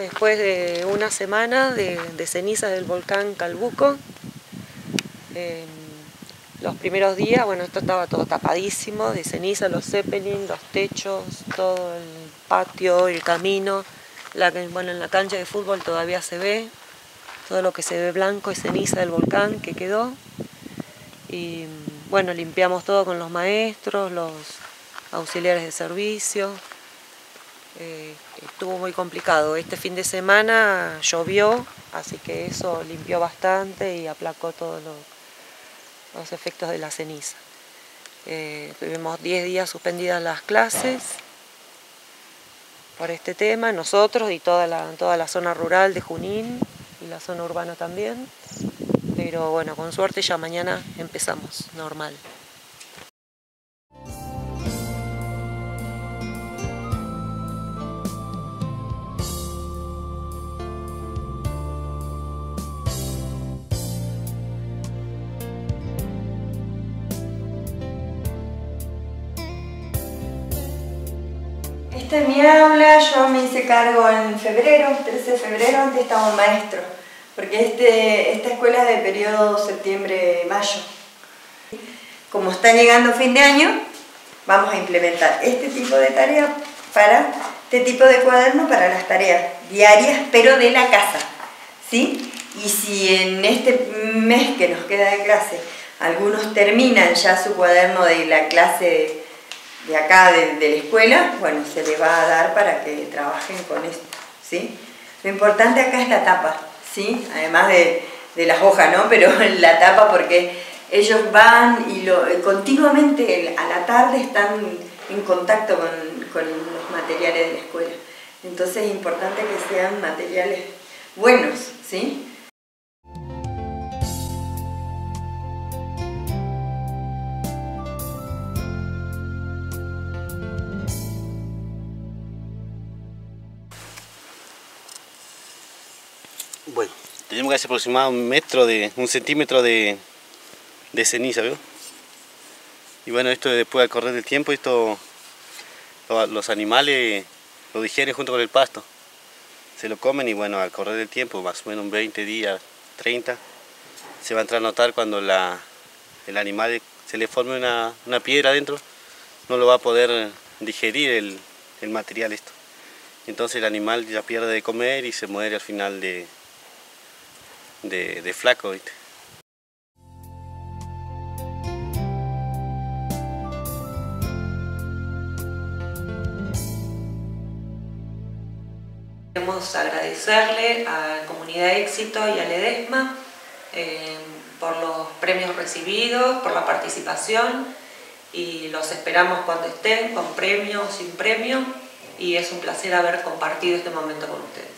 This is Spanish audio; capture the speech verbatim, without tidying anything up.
después de una semana de, de cenizas del volcán Calbuco. Eh, los primeros días, bueno, esto estaba todo tapadísimo de ceniza, los zeppelin, los techos, todo el patio, el camino. La, bueno, en la cancha de fútbol todavía se ve, todo lo que se ve blanco es ceniza del volcán que quedó. Y bueno, limpiamos todo con los maestros, los auxiliares de servicio. Eh, estuvo muy complicado. Este fin de semana llovió, así que eso limpió bastante y aplacó todos los, los efectos de la ceniza. Eh, tuvimos diez días suspendidas las clases por este tema, nosotros y toda la, toda la zona rural de Junín y la zona urbana también. Pero bueno, con suerte ya mañana empezamos normal. Esta es mi aula, yo me hice cargo en febrero, trece de febrero, antes estaba un maestro, porque este, esta escuela es de periodo septiembre-mayo. Como está llegando fin de año, vamos a implementar este tipo de tareas para, este tipo de cuaderno para las tareas diarias, pero de la casa, ¿sí? Y si en este mes que nos queda de clase, algunos terminan ya su cuaderno de la clase de acá, de, de la escuela, bueno, se les va a dar para que trabajen con esto, ¿sí? Lo importante acá es la tapa, ¿sí? Además de, de las hojas, ¿no? Pero la tapa, porque ellos van y lo, continuamente a la tarde están en contacto con, con los materiales de la escuela. Entonces es importante que sean materiales buenos, ¿sí? Bueno, tenemos que hacer aproximadamente un metro de, un centímetro de, de ceniza, ¿veo? Y bueno, esto después al correr del tiempo, esto los animales lo digieren junto con el pasto. Se lo comen y bueno, al correr del tiempo, más o menos veinte días, treinta, se va a entrar a notar cuando la, el animal se le forme una, una piedra adentro, no lo va a poder digerir el, el material esto. Entonces el animal ya pierde de comer y se muere al final de De, de flaco, ¿viste? Queremos agradecerle a la Comunidad Éxito y a Ledesma eh, por los premios recibidos, por la participación, y los esperamos cuando estén, con premio o sin premio, y es un placer haber compartido este momento con ustedes.